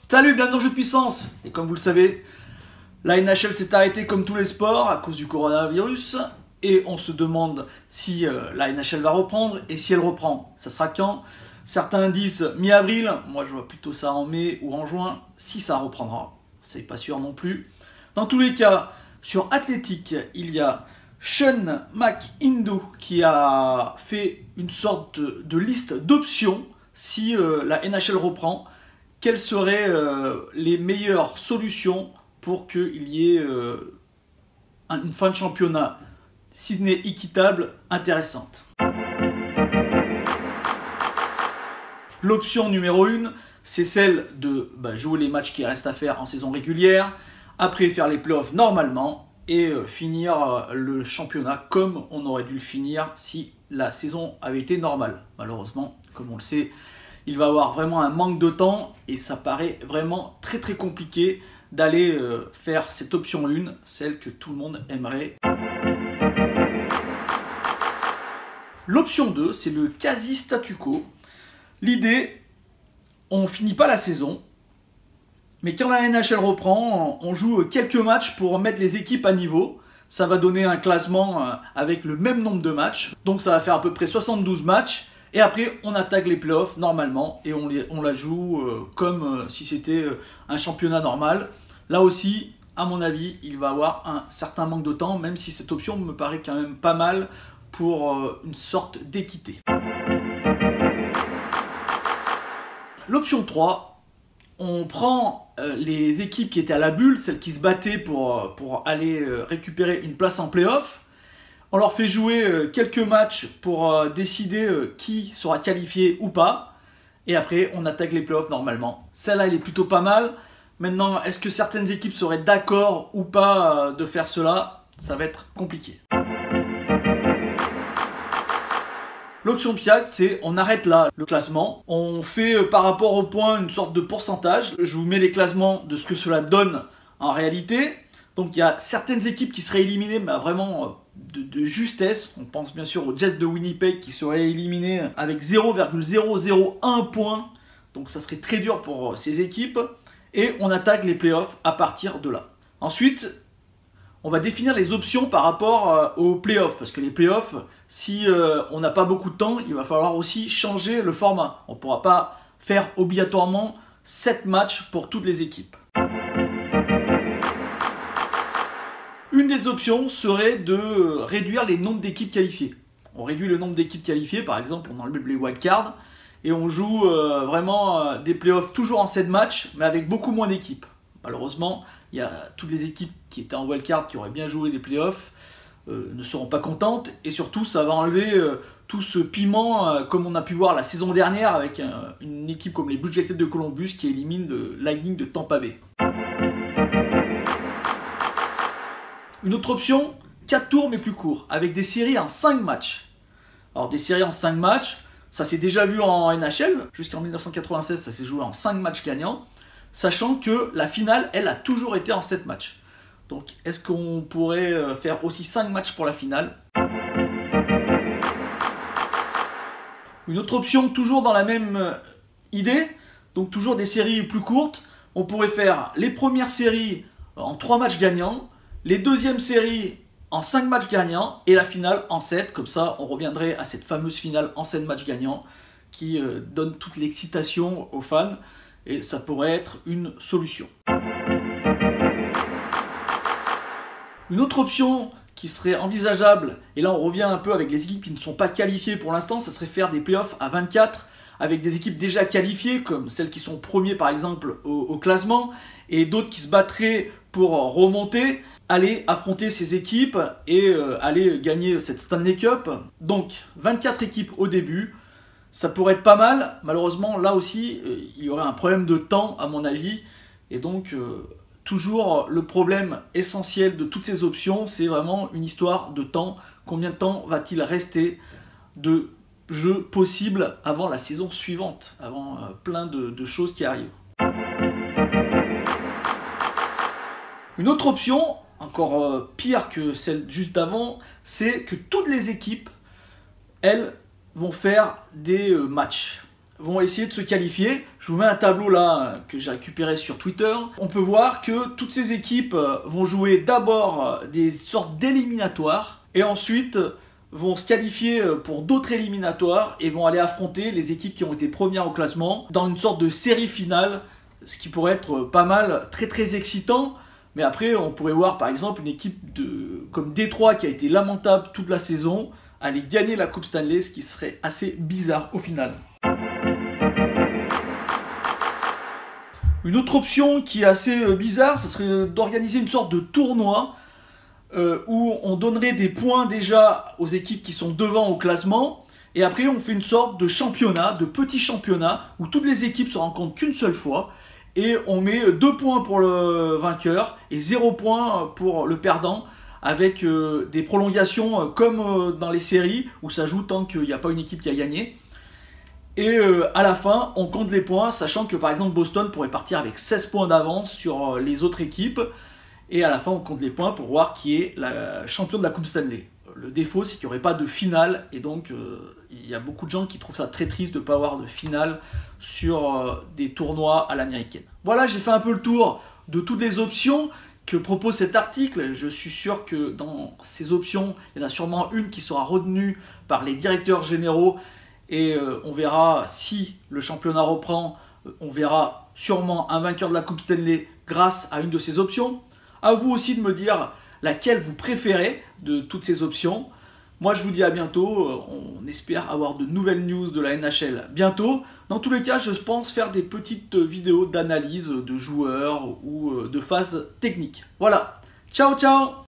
Salut, bienvenue dans Jeu de puissance. Et comme vous le savez, la NHL s'est arrêtée comme tous les sports à cause du coronavirus. Et on se demande si la NHL va reprendre. Et si elle reprend, ça sera quand? Certains disent mi-avril. Moi, je vois plutôt ça en mai ou en juin. Si ça reprendra, c'est pas sûr non plus. Dans tous les cas, sur Athletic, il y a Sean McIndoe qui a fait une sorte de liste d'options si la NHL reprend. Quelles seraient les meilleures solutions pour qu'il y ait une fin de championnat, si ce n'est équitable, intéressante. L'option numéro 1, c'est celle de jouer les matchs qui restent à faire en saison régulière, après faire les playoffs normalement et finir le championnat comme on aurait dû le finir si la saison avait été normale. Malheureusement, comme on le sait, il va y avoir vraiment un manque de temps et ça paraît vraiment très compliqué d'aller faire cette option 1, celle que tout le monde aimerait. L'option 2, c'est le quasi statu quo. L'idée, on finit pas la saison, mais quand la NHL reprend, on joue quelques matchs pour mettre les équipes à niveau. Ça va donner un classement avec le même nombre de matchs, donc ça va faire à peu près 72 matchs. Et après, on attaque les playoffs normalement et on la joue comme si c'était un championnat normal. Là aussi, à mon avis, il va y avoir un certain manque de temps, même si cette option me paraît quand même pas mal pour une sorte d'équité. L'option 3, on prend les équipes qui étaient à la bulle, celles qui se battaient pour aller récupérer une place en playoff. On leur fait jouer quelques matchs pour décider qui sera qualifié ou pas. Et après, on attaque les playoffs normalement. Celle-là, elle est plutôt pas mal. Maintenant, est-ce que certaines équipes seraient d'accord ou pas de faire cela? Ça va être compliqué. L'option pièce, c'est on arrête là le classement. On fait par rapport au point une sorte de pourcentage. Je vous mets les classements de ce que cela donne en réalité. Donc il y a certaines équipes qui seraient éliminées, mais vraiment de justesse. On pense bien sûr aux Jets de Winnipeg qui seraient éliminés avec 0,001 points. Donc ça serait très dur pour ces équipes. Et on attaque les playoffs à partir de là. Ensuite, on va définir les options par rapport aux playoffs. Parce que les playoffs, si on n'a pas beaucoup de temps, il va falloir aussi changer le format. On ne pourra pas faire obligatoirement 7 matchs pour toutes les équipes. Une des options serait de réduire les nombres d'équipes qualifiées. On réduit le nombre d'équipes qualifiées, par exemple, on enlève les wildcards et on joue vraiment des playoffs toujours en 7 matchs, mais avec beaucoup moins d'équipes. Malheureusement, il y a toutes les équipes qui étaient en wildcard, qui auraient bien joué les playoffs, ne seront pas contentes, et surtout ça va enlever tout ce piment, comme on a pu voir la saison dernière avec une équipe comme les Blue Jackets de Columbus qui élimine le Lightning de Tampa Bay. Une autre option, 4 tours mais plus courts, avec des séries en 5 matchs. Alors des séries en 5 matchs, ça s'est déjà vu en NHL, jusqu'en 1996 ça s'est joué en 5 matchs gagnants, sachant que la finale, elle a toujours été en 7 matchs. Donc est-ce qu'on pourrait faire aussi 5 matchs pour la finale? Une autre option, toujours dans la même idée, donc toujours des séries plus courtes, on pourrait faire les premières séries en 3 matchs gagnants, les deuxièmes séries en 5 matchs gagnants et la finale en 7. Comme ça, on reviendrait à cette fameuse finale en 7 matchs gagnants qui donne toute l'excitation aux fans et ça pourrait être une solution. Une autre option qui serait envisageable, et là on revient un peu avec les équipes qui ne sont pas qualifiées pour l'instant, ça serait faire des playoffs à 24 avec des équipes déjà qualifiées comme celles qui sont premiers par exemple au classement et d'autres qui se battraient pour remonter, aller affronter ces équipes et aller gagner cette Stanley Cup. Donc 24 équipes au début, ça pourrait être pas mal. Malheureusement là aussi il y aurait un problème de temps à mon avis et donc toujours le problème essentiel de toutes ces options, c'est vraiment une histoire de temps. Combien de temps va-t-il rester de jeux possibles avant la saison suivante, avant plein de choses qui arrivent. Une autre option, encore pire que celle juste d'avant, c'est que toutes les équipes, elles, vont faire des matchs. vont essayer de se qualifier. Je vous mets un tableau là que j'ai récupéré sur Twitter. On peut voir que toutes ces équipes vont jouer d'abord des sortes d'éliminatoires et ensuite vont se qualifier pour d'autres éliminatoires et vont aller affronter les équipes qui ont été premières au classement dans une sorte de série finale, ce qui pourrait être pas mal, très très excitant. Mais après, on pourrait voir par exemple une équipe comme Détroit qui a été lamentable toute la saison aller gagner la Coupe Stanley, ce qui serait assez bizarre au final. Une autre option qui est assez bizarre, ce serait d'organiser une sorte de tournoi où on donnerait des points déjà aux équipes qui sont devant au classement, et après on fait une sorte de championnat, de petit championnat, où toutes les équipes se rencontrent qu'une seule fois, et on met 2 points pour le vainqueur et 0 points pour le perdant, avec des prolongations comme dans les séries, où ça joue tant qu'il n'y a pas une équipe qui a gagné. Et à la fin, on compte les points, sachant que par exemple Boston pourrait partir avec 16 points d'avance sur les autres équipes. Et à la fin, on compte les points pour voir qui est la championne de la Coupe Stanley. Le défaut, c'est qu'il n'y aurait pas de finale. Et donc, il y a beaucoup de gens qui trouvent ça très triste de ne pas avoir de finale sur des tournois à l'américaine. Voilà, j'ai fait un peu le tour de toutes les options que propose cet article. Je suis sûr que dans ces options, il y en a sûrement une qui sera retenue par les directeurs généraux. Et on verra si le championnat reprend. On verra sûrement un vainqueur de la Coupe Stanley grâce à une de ces options. À vous aussi de me dire laquelle vous préférez de toutes ces options. Moi je vous dis à bientôt, on espère avoir de nouvelles news de la NHL bientôt. Dans tous les cas, je pense faire des petites vidéos d'analyse de joueurs ou de phases techniques. Voilà, ciao ciao!